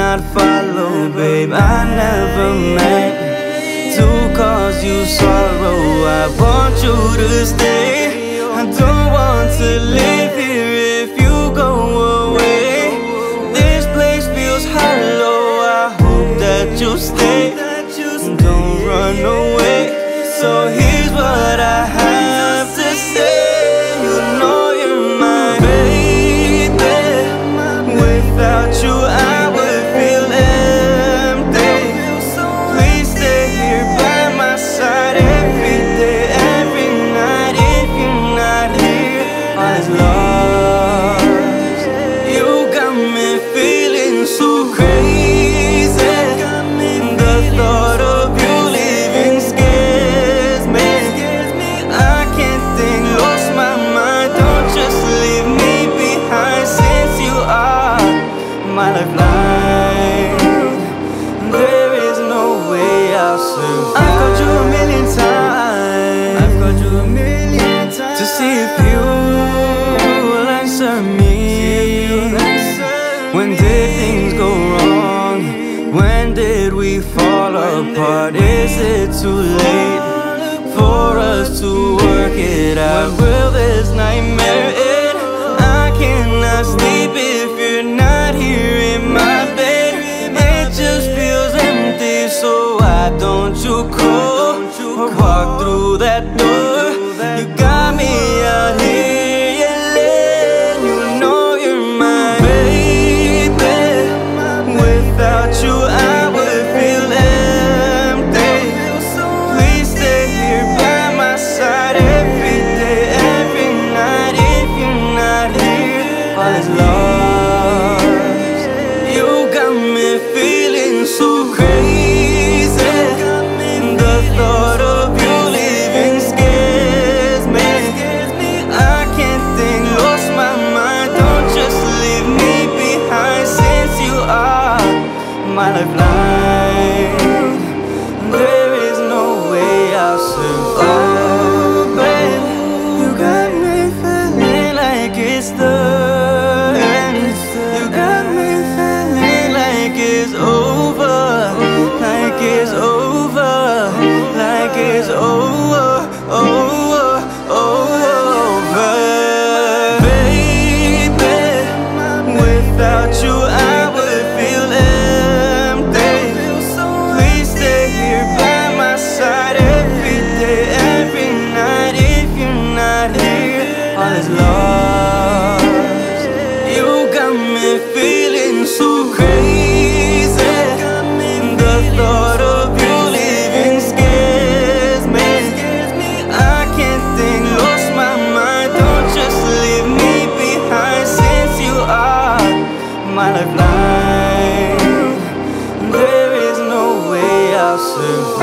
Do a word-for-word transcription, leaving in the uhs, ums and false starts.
not follow, babe. I never meant to cause you sorrow. I want you to stay. I don't want to live here if you go away. This place feels hollow. I hope that you stay. Don't run away. So here's what I have to say. You know you're my baby. Without you I would feel empty. Please stay here by my side every day, every night. If you're not here, all is lost. You got me feeling so crazy. The thought of you leaving scares me. I can't think, lost my mind. Don't just leave me behind, since you are my lifeline. There is no way I'll survive. I've called you a million times. I've called you a million times to see if you will answer me. When did things go wrong? When did we fall apart? Is it too late for us to work it out? Will this nightmare end? I cannot sleep if you're not here in my bed. It just feels empty, so why don't you call or walk through that door? You got me out here yelling. You know you're my baby. Without you I would feel empty. Please stay here by my side every day, every night. If you're not here, all is lost. You got me feeling so crazy. The thought of you leaving scares me. I can't think, lost my mind. Don't just leave me behind, since you are my lifeline. There is no way I'll survive, babe. You got me feeling like it's the end. You got me feeling like it's over, like it's over, like it's over, over, over. Baby, without you I would feel empty. Please stay here by my side every day, every night. If you're not here, all is lost. You got me feeling so crazy. The thought of you leaving scares me. I can't think, lost my mind. Don't just leave me behind, since you are my lifeline. There is no way I'll survive.